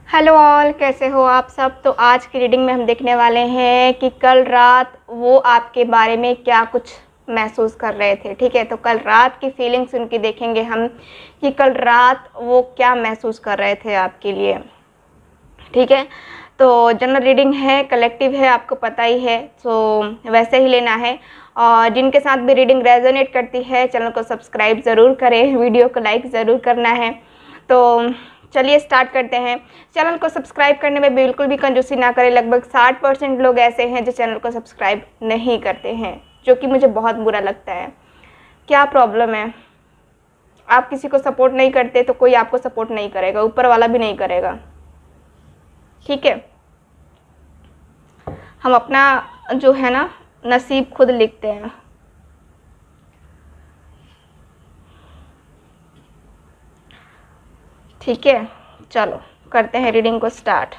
Hello all, कैसे हो आप सब। तो आज की रीडिंग में हम देखने वाले हैं कि कल रात वो आपके बारे में क्या कुछ महसूस कर रहे थे। ठीक है, तो कल रात की फीलिंग्स उनकी देखेंगे हम कि कल रात वो क्या महसूस कर रहे थे आपके लिए। ठीक है, तो जनरल रीडिंग है, कलेक्टिव है, आपको पता ही है, तो वैसे ही लेना है। और जिनके साथ भी रीडिंग रेजोनेट करती है चैनल को सब्सक्राइब ज़रूर करें, वीडियो को लाइक ज़रूर करना है। तो चलिए स्टार्ट करते हैं। चैनल को सब्सक्राइब करने में बिल्कुल भी कंजूसी ना करें। लगभग 60% लोग ऐसे हैं जो चैनल को सब्सक्राइब नहीं करते हैं, जो कि मुझे बहुत बुरा लगता है। क्या प्रॉब्लम है? आप किसी को सपोर्ट नहीं करते तो कोई आपको सपोर्ट नहीं करेगा, ऊपर वाला भी नहीं करेगा। ठीक है, हम अपना जो है ना नसीब खुद लिखते हैं। ठीक है, चलो करते हैं रीडिंग को स्टार्ट।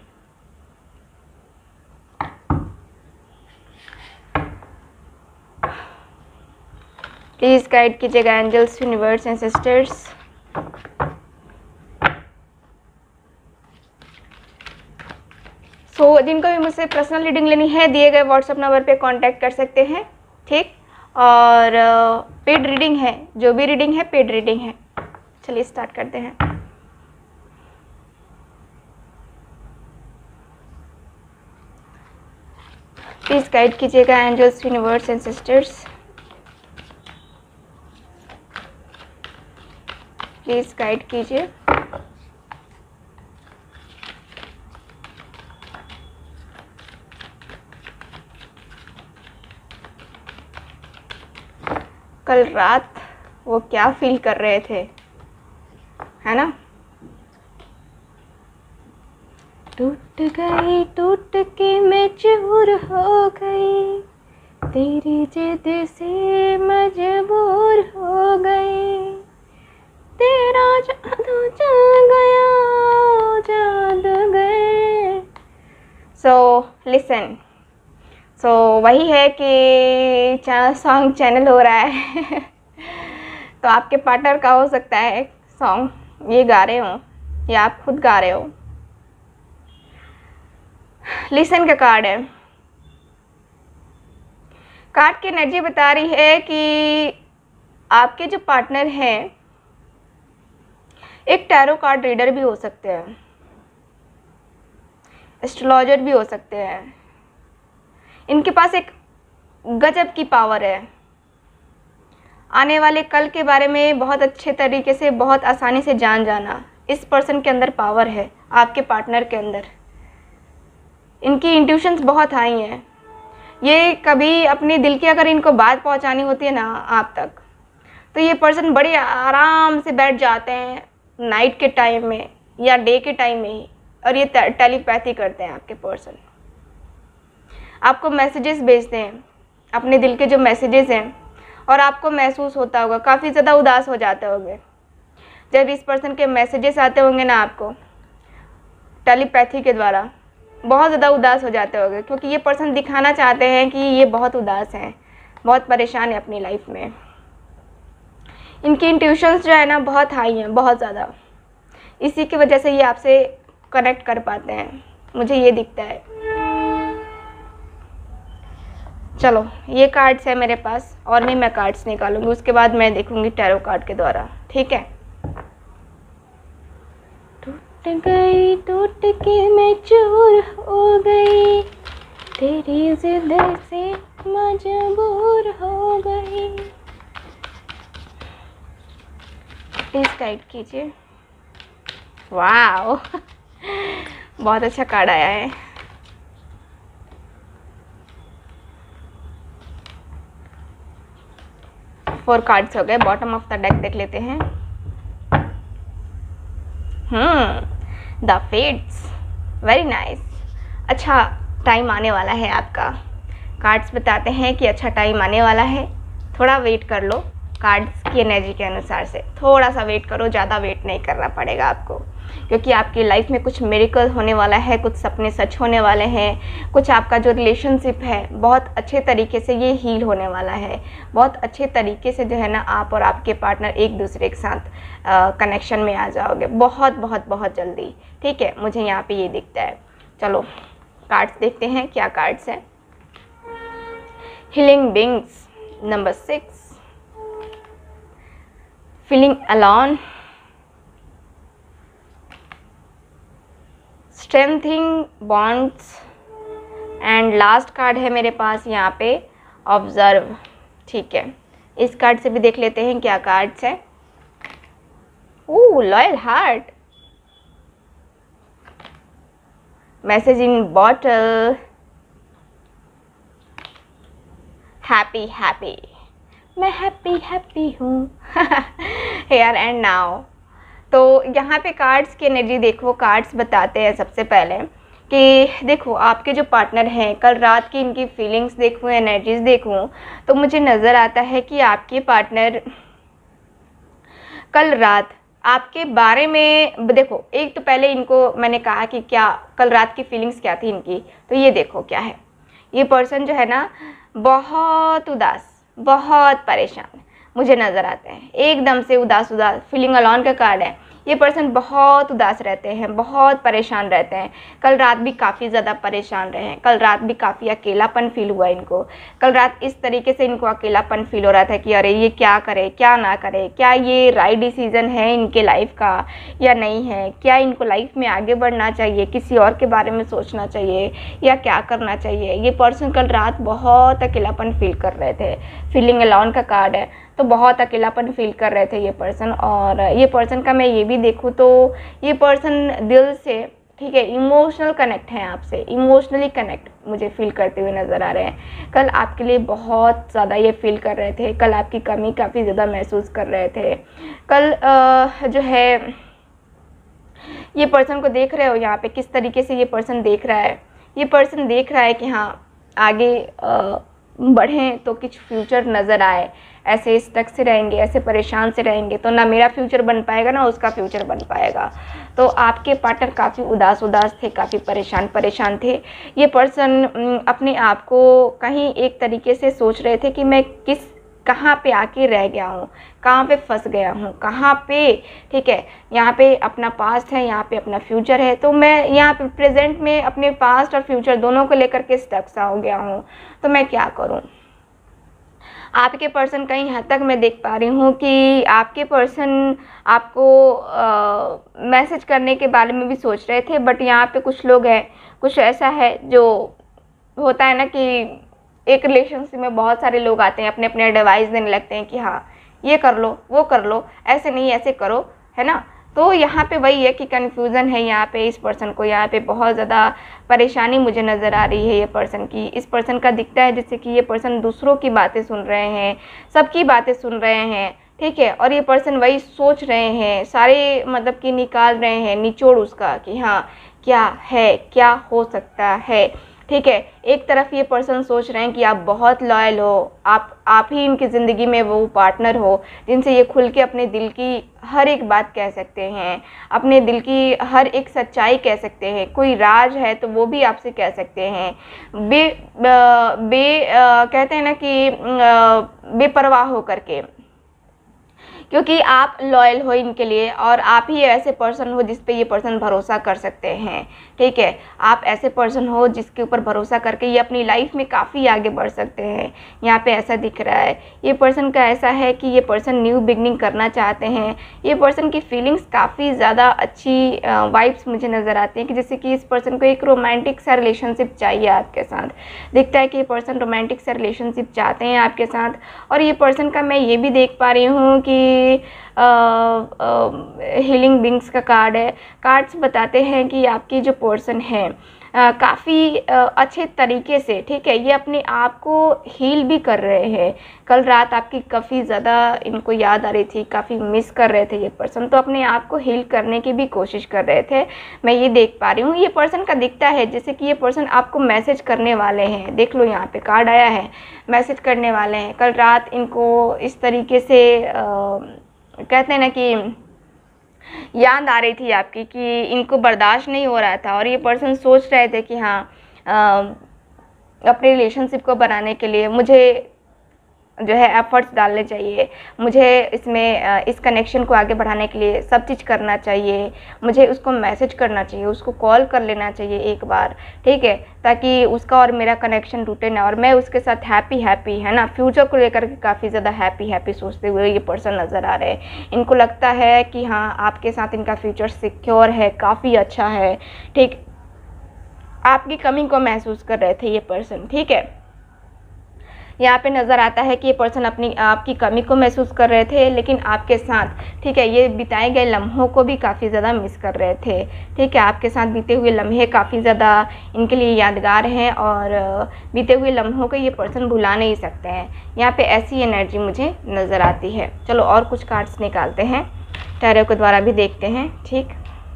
प्लीज़ गाइड कीजिएगा angels, universe and sisters. So जिनको भी मुझसे पर्सनल रीडिंग लेनी है दिए गए व्हाट्सएप नंबर पे कांटेक्ट कर सकते हैं। ठीक, और पेड रीडिंग है, जो भी रीडिंग है पेड रीडिंग है। चलिए स्टार्ट करते हैं। प्लीज़ गाइड कीजिएगा angels, universe and sisters. Please guide कीजिए। कल रात वो क्या फील कर रहे थे, है ना। टूट के मैं चूर हो गई, तेरी जिद से मजबूर हो गई, तेरा जादू चल गया, जादू गए। So listen. सो वही है कि सॉन्ग चैनल हो रहा है तो आपके पार्टनर का हो सकता है सॉन्ग ये गा रहे हो या आप खुद गा रहे हो। लिसन का कार्ड है। कार्ड की एनर्जी बता रही है कि आपके जो पार्टनर हैं एक टैरो कार्ड रीडर भी हो सकते हैं, एस्ट्रोलॉजर भी हो सकते हैं। इनके पास एक गजब की पावर है। आने वाले कल के बारे में बहुत अच्छे तरीके से, बहुत आसानी से जान जाना। इस पर्सन के अंदर पावर है, आपके पार्टनर के अंदर। इनकी इंट्यूशंस बहुत हाई हैं। ये कभी अपने दिल की अगर इनको बात पहुंचानी होती है ना आप तक, तो ये पर्सन बड़े आराम से बैठ जाते हैं नाइट के टाइम में या डे के टाइम में ही, और ये टेलीपैथी करते हैं। आपके पर्सन आपको मैसेजेस भेजते हैं, अपने दिल के जो मैसेजेस हैं, और आपको महसूस होता होगा काफ़ी ज़्यादा उदास हो जाते होंगे जब इस पर्सन के मैसेजेस आते होंगे ना आपको टेलीपैथी के द्वारा। बहुत ज़्यादा उदास हो जाते होंगे क्योंकि ये पर्सन दिखाना चाहते हैं कि ये बहुत उदास हैं, बहुत परेशान है अपनी लाइफ में। इनकी इंट्यूशंस जो है ना बहुत हाई हैं, बहुत ज़्यादा। इसी की वजह से ये आपसे कनेक्ट कर पाते हैं, मुझे ये दिखता है। चलो ये कार्ड्स है मेरे पास, और भी मैं कार्ड्स निकालूंगी, उसके बाद मैं देखूंगी टैरो कार्ड के द्वारा। ठीक है। टूट के मैं चूर हो गई, तेरी जिद से मजबूर हो गई। प्लीज गाइड कीजिए। वाह बहुत अच्छा कार्ड आया है। फोर कार्ड्स हो गए। बॉटम ऑफ द डेक देख लेते हैं। The fates, very nice. अच्छा टाइम आने वाला है आपका। कार्ड्स बताते हैं कि अच्छा टाइम आने वाला है, थोड़ा वेट कर लो। कार्ड्स की एनर्जी के अनुसार से थोड़ा सा वेट करो, ज़्यादा वेट नहीं करना पड़ेगा आपको। क्योंकि आपकी लाइफ में कुछ मिरेकल होने वाला है, कुछ सपने सच होने वाले हैं, कुछ आपका जो रिलेशनशिप है बहुत अच्छे तरीके से ये हील होने वाला है, बहुत अच्छे तरीके से जो है ना आप और आपके पार्टनर एक दूसरे के साथ कनेक्शन में आ जाओगे बहुत बहुत बहुत जल्दी। ठीक है, मुझे यहाँ पे ये दिखता है। चलो कार्ड्स देखते हैं क्या कार्ड्स हैं। Healing beings number 6, feeling alone, strengthening bonds and last card है मेरे पास यहाँ पे ऑब्जर्व। ठीक है, इस कार्ड से भी देख लेते हैं क्या कार्ड्स है। Oh, loyal heart, message in bottle, happy happy, मैं हैप्पी हैप्पी हूँ हेयर एंड नाउ। तो यहाँ पे कार्ड्स की एनर्जी देखो, कार्ड्स बताते हैं सबसे पहले कि देखो आपके जो पार्टनर हैं, कल रात की इनकी फीलिंग्स देखूँ, एनर्जीज देखूँ, तो मुझे नज़र आता है कि आपके पार्टनर कल रात आपके बारे में देखो, एक तो पहले इनको मैंने कहा कि क्या कल रात की फीलिंग्स क्या थी इनकी, तो ये देखो क्या है। ये पर्सन जो है ना बहुत उदास, बहुत परेशान मुझे नज़र आते हैं, एकदम से उदास उदास, फीलिंग अलोन का कार्ड है। ये पर्सन बहुत उदास रहते हैं, बहुत परेशान रहते हैं। कल रात भी काफ़ी ज़्यादा परेशान रहे हैं, कल रात भी काफ़ी अकेलापन फील हुआ इनको। कल रात इस तरीके से इनको अकेलापन फील हो रहा था कि अरे ये क्या करे क्या ना करे, क्या ये राइट डिसीज़न है इनके लाइफ का या नहीं है, क्या इनको लाइफ में आगे बढ़ना चाहिए, किसी और के बारे में सोचना चाहिए या क्या करना चाहिए। ये पर्सन कल रात बहुत अकेलापन फील कर रहे थे। फीलिंग अलोन का कार्ड है, तो बहुत अकेलापन फील कर रहे थे ये पर्सन। और ये पर्सन का मैं ये भी देखूँ तो ये पर्सन दिल से, ठीक है, इमोशनल कनेक्ट हैं आपसे, इमोशनली कनेक्ट मुझे फील करते हुए नज़र आ रहे हैं। कल आपके लिए बहुत ज़्यादा ये फील कर रहे थे, कल आपकी कमी काफ़ी ज़्यादा महसूस कर रहे थे। कल जो है ये पर्सन को देख रहे हो यहाँ पे किस तरीके से ये पर्सन देख रहा है। ये पर्सन देख रहा है कि हाँ आगे बढ़ें तो कुछ फ्यूचर नज़र आए। ऐसे स्टक से रहेंगे, ऐसे परेशान से रहेंगे तो ना मेरा फ्यूचर बन पाएगा ना उसका फ्यूचर बन पाएगा। तो आपके पार्टनर काफ़ी उदास थे, काफ़ी परेशान थे। ये पर्सन अपने आप को कहीं एक तरीके से सोच रहे थे कि मैं कहाँ पे आके रह गया हूँ, कहाँ पे फंस गया हूँ, कहाँ पे, ठीक है, यहाँ पे अपना पास्ट है, यहाँ पे अपना फ्यूचर है, तो मैं यहाँ पे प्रेजेंट में अपने पास्ट और फ्यूचर दोनों को लेकर के स्टक सा हो गया हूँ, तो मैं क्या करूँ। आपके पर्सन कहीं हद तक मैं देख पा रही हूँ कि आपके पर्सन आपको मैसेज करने के बारे में भी सोच रहे थे, बट यहाँ पे कुछ लोग हैं, कुछ ऐसा है जो होता है ना कि एक रिलेशनशिप में बहुत सारे लोग आते हैं, अपने अपने एडवाइस देने लगते हैं कि हाँ ये कर लो, वो कर लो, ऐसे नहीं ऐसे करो, है ना। तो यहाँ पे वही है कि कन्फ्यूज़न है यहाँ पे इस पर्सन को, यहाँ पे बहुत ज़्यादा परेशानी मुझे नज़र आ रही है ये पर्सन की। इस पर्सन का दिखता है जैसे कि ये पर्सन दूसरों की बातें सुन रहे हैं, सबकी बातें सुन रहे हैं, ठीक है, और ये पर्सन वही सोच रहे हैं, सारे मतलब कि निकाल रहे हैं निचोड़ उसका कि हाँ क्या है, क्या हो सकता है, ठीक है। एक तरफ ये पर्सन सोच रहे हैं कि आप बहुत लॉयल हो, आप ही इनकी ज़िंदगी में वो पार्टनर हो जिनसे ये खुल के अपने दिल की हर एक बात कह सकते हैं, अपने दिल की हर एक सच्चाई कह सकते हैं, कोई राज है तो वो भी आपसे कह सकते हैं, कहते हैं ना कि बेपरवाह हो करके, क्योंकि आप लॉयल हो इनके लिए और आप ही ऐसे पर्सन हो जिस पे ये पर्सन भरोसा कर सकते हैं, ठीक है। आप ऐसे पर्सन हो जिसके ऊपर भरोसा करके ये अपनी लाइफ में काफ़ी आगे बढ़ सकते हैं। यहाँ पे ऐसा दिख रहा है ये पर्सन का ऐसा है कि ये पर्सन न्यू बिगनिंग करना चाहते हैं। ये पर्सन की फीलिंग्स काफ़ी ज़्यादा अच्छी वाइब्स मुझे नज़र आती हैं कि जैसे कि इस पर्सन को एक रोमांटिक सा रिलेशनशिप चाहिए आपके साथ। दिखता है कि ये पर्सन रोमांटिक सा रिलेशनशिप चाहते हैं आपके साथ। और ये पर्सन का मैं ये भी देख पा रही हूँ कि हीलिंग बीइंग्स का कार्ड है। कार्ड्स बताते हैं कि आपकी जो पर्सन है काफ़ी अच्छे तरीके से, ठीक है, ये अपने आप को हील भी कर रहे हैं। कल रात आपकी काफ़ी ज़्यादा इनको याद आ रही थी, काफ़ी मिस कर रहे थे ये पर्सन, तो अपने आप को हील करने की भी कोशिश कर रहे थे, मैं ये देख पा रही हूँ। ये पर्सन का दिखता है जैसे कि ये पर्सन आपको मैसेज करने वाले हैं। देख लो यहाँ पे कार्ड आया है, मैसेज करने वाले हैं। कल रात इनको इस तरीके से कहते हैं ना कि याद आ रही थी आपकी कि इनको बर्दाश्त नहीं हो रहा था और ये पर्सन सोच रहे थे कि हाँ अपने रिलेशनशिप को बनाने के लिए मुझे जो है एफर्ट्स डालने चाहिए, मुझे इसमें इस कनेक्शन को आगे बढ़ाने के लिए सब चीज़ करना चाहिए, मुझे उसको मैसेज करना चाहिए, उसको कॉल कर लेना चाहिए एक बार, ठीक है, ताकि उसका और मेरा कनेक्शन टूटे ना और मैं उसके साथ हैप्पी है ना, फ्यूचर को लेकर के काफ़ी ज़्यादा हैप्पी सोचते हुए ये पर्सन नज़र आ रहे हैं। इनको लगता है कि हाँ आपके साथ इनका फ्यूचर सिक्योर है, काफ़ी अच्छा है, ठीक। आपकी कमी को महसूस कर रहे थे ये पर्सन, ठीक है। यहाँ पे नज़र आता है कि ये पर्सन आपकी कमी को महसूस कर रहे थे, लेकिन आपके साथ, ठीक है, ये बिताए गए लम्हों को भी काफ़ी ज़्यादा मिस कर रहे थे, ठीक है। आपके साथ बीते हुए लम्हे काफ़ी ज़्यादा इनके लिए यादगार हैं और बीते हुए लम्हों को ये पर्सन भुला नहीं सकते हैं। यहाँ पे ऐसी एनर्जी मुझे नज़र आती है। चलो और कुछ कार्ड्स निकालते हैं, टैरो के द्वारा भी देखते हैं, ठीक।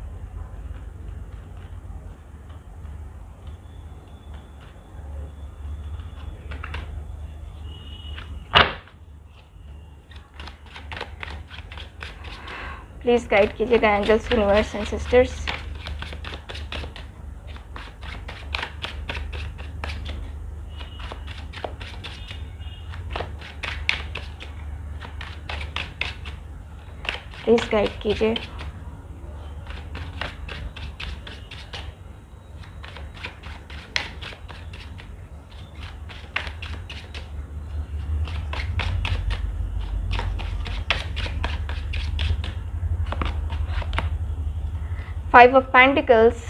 प्लीज़ गाइड कीजिएगा angels, universe and sisters. Please guide कीजिए। फाइव ऑफ पेंटिकल्स,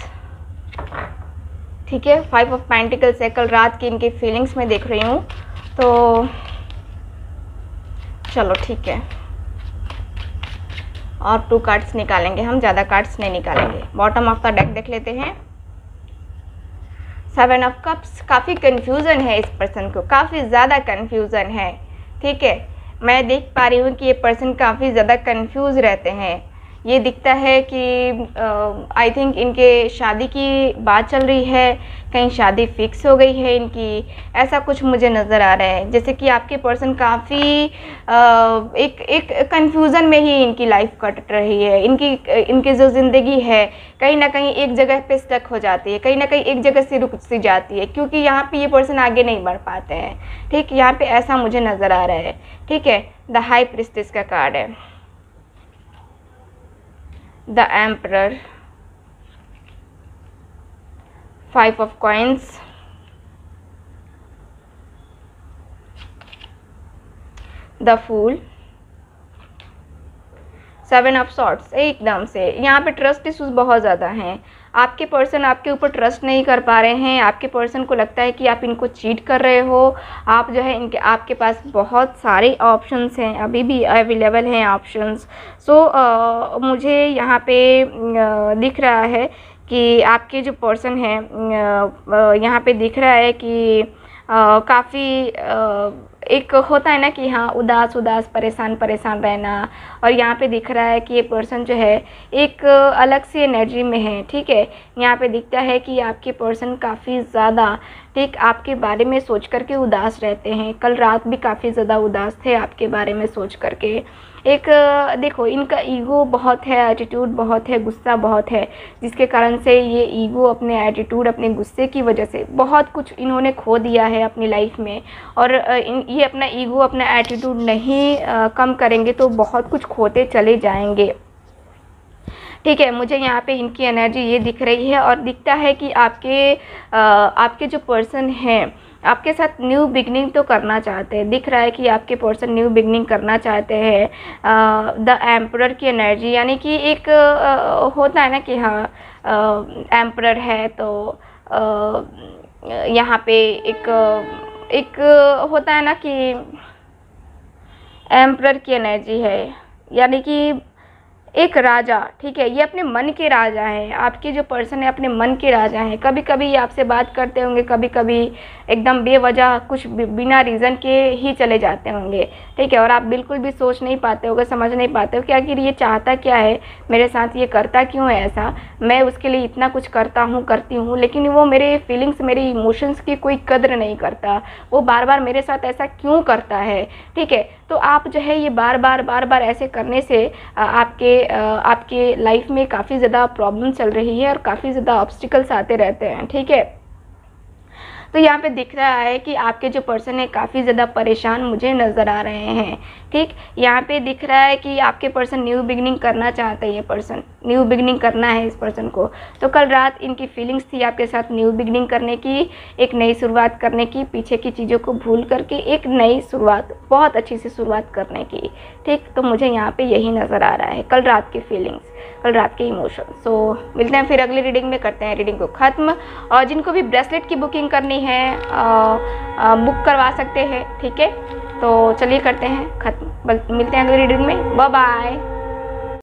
ठीक है, फाइव ऑफ पेंटिकल्स है। कल रात की इनकी फीलिंग्स में देख रही हूँ, तो चलो ठीक है, और 2 कार्ड्स निकालेंगे हम, ज़्यादा कार्ड्स नहीं निकालेंगे। बॉटम ऑफ द डेक देख लेते हैं। 7 ऑफ कप्स, काफ़ी कन्फ्यूज़न है इस पर्सन को, काफ़ी ज़्यादा कन्फ्यूज़न है, ठीक है। मैं देख पा रही हूँ कि ये पर्सन काफ़ी ज़्यादा कन्फ्यूज़ रहते हैं। ये दिखता है कि आई थिंक इनके शादी की बात चल रही है, कहीं शादी फिक्स हो गई है इनकी, ऐसा कुछ मुझे नज़र आ रहा है। जैसे कि आपके पर्सन काफ़ी एक कन्फ्यूज़न में ही इनकी लाइफ कट रही है। इनकी जो ज़िंदगी है कहीं ना कहीं एक जगह पे स्टक हो जाती है, कहीं ना कहीं एक जगह से रुक सी जाती है, क्योंकि यहाँ पे ये पर्सन आगे नहीं बढ़ पाते हैं, ठीक। यहाँ पे ऐसा मुझे नज़र आ रहा है, ठीक है। द हाई प्रीस्टेस का कार्ड है, the emperor, 5 of coins, the fool, 7 of swords. एकदम से यहाँ पे ट्रस्ट इश्यूज बहुत ज़्यादा हैं। आपके पर्सन आपके ऊपर ट्रस्ट नहीं कर पा रहे हैं। आपके पर्सन को लगता है कि आप इनको चीट कर रहे हो। आप जो है आपके पास बहुत सारे ऑप्शंस हैं, अभी भी अवेलेबल हैं ऑप्शंस। सो मुझे यहाँ पे दिख रहा है कि आपके जो पर्सन हैं यहाँ पे दिख रहा है कि काफ़ी एक होता है ना कि हाँ उदास परेशान रहना, और यहाँ पे दिख रहा है कि ये पर्सन जो है एक अलग सी एनर्जी में है, ठीक है। यहाँ पे दिखता है कि आपके पर्सन काफ़ी ज़्यादा, ठीक, आपके बारे में सोच करके उदास रहते हैं। कल रात भी काफ़ी ज़्यादा उदास थे आपके बारे में सोच करके। एक देखो इनका ईगो बहुत है, एटीट्यूड बहुत है, गुस्सा बहुत है, जिसके कारण से ये ईगो, अपने एटीट्यूड, अपने गुस्से की वजह से बहुत कुछ इन्होंने खो दिया है अपनी लाइफ में। और ये अपना ईगो, अपना एटीट्यूड नहीं कम करेंगे तो बहुत कुछ खोते चले जाएंगे, ठीक है। मुझे यहाँ पे इनकी एनर्जी ये दिख रही है, और दिखता है कि आपके जो पर्सन हैं आपके साथ न्यू बिगनिंग तो करना चाहते हैं। दिख रहा है कि आपके पर्सन न्यू बिगनिंग करना चाहते हैं। द एम्परर की एनर्जी, यानी कि एक होता है ना कि हाँ एम्परर है तो यहाँ पे एक होता है ना कि एम्परर की एनर्जी है, यानी कि एक राजा, ठीक है। ये अपने मन के राजा हैं। आपके जो पर्सन है अपने मन के राजा हैं। कभी कभी ये आपसे बात करते होंगे, कभी कभी एकदम बेवजह कुछ बिना रीज़न के ही चले जाते होंगे, ठीक है। और आप बिल्कुल भी सोच नहीं पाते होगे, समझ नहीं पाते हो कि आखिर ये चाहता क्या है, मेरे साथ ये करता क्यों है ऐसा, मैं उसके लिए इतना कुछ करती हूँ लेकिन वो मेरे फीलिंग्स, मेरे इमोशंस की कोई कद्र नहीं करता, वो बार बार मेरे साथ ऐसा क्यों करता है, ठीक है। तो आप जो है ये बार बार ऐसे करने से आपके आपके लाइफ में काफ़ी ज़्यादा प्रॉब्लम चल रही है और काफ़ी ज़्यादा ऑब्स्टिकल्स आते रहते हैं, ठीक है। तो यहाँ पे दिख रहा है कि आपके जो पर्सन है काफ़ी ज़्यादा परेशान मुझे नज़र आ रहे हैं, ठीक। यहाँ पे दिख रहा है कि आपके पर्सन न्यू बिगनिंग करना चाहते हैं, ये पर्सन न्यू बिगनिंग करना है इस पर्सन को। तो कल रात इनकी फीलिंग्स थी आपके साथ न्यू बिगनिंग करने की, एक नई शुरुआत करने की, पीछे की चीज़ों को भूल करके एक नई शुरुआत, बहुत अच्छी सी शुरुआत करने की, ठीक। तो मुझे यहाँ पे यही नज़र आ रहा है, कल रात की फीलिंग्स, कल रात के इमोशन। सो मिलते हैं फिर अगली रीडिंग में, करते हैं रीडिंग को ख़त्म। और जिनको भी ब्रेसलेट की बुकिंग करनी है बुक करवा सकते हैं, ठीक है। तो चलिए करते हैं ख़त्म, मिलते हैं अगली रीडिंग में, बाय बाय।